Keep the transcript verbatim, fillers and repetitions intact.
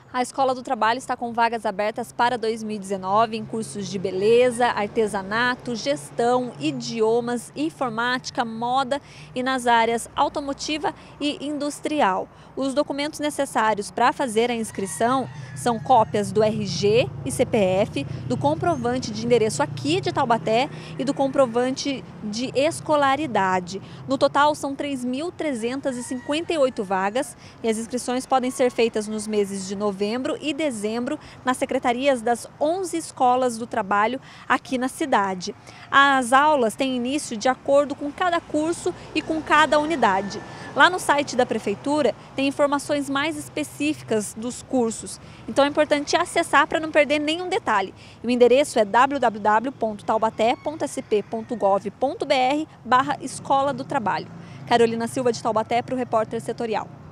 A Escola do Trabalho está com vagas abertas para dois mil e dezenove em cursos de beleza, artesanato, gestão, idiomas, informática, moda e nas áreas automotiva e industrial. Os documentos necessários para fazer a inscrição são cópias do R G e C P F, do comprovante de endereço aqui de Taubaté e do comprovante de escolaridade. No total, são três mil trezentas e cinquenta e oito vagas e as inscrições podem ser feitas nos meses de novembro novembro e dezembro nas secretarias das onze escolas do trabalho aqui na cidade. As aulas têm início de acordo com cada curso e com cada unidade. Lá no site da Prefeitura tem informações mais específicas dos cursos, então é importante acessar para não perder nenhum detalhe. O endereço é w w w ponto taubaté ponto s p ponto gov ponto br barra Escola do Trabalho. Carolina Silva de Taubaté para o Repórter Setorial.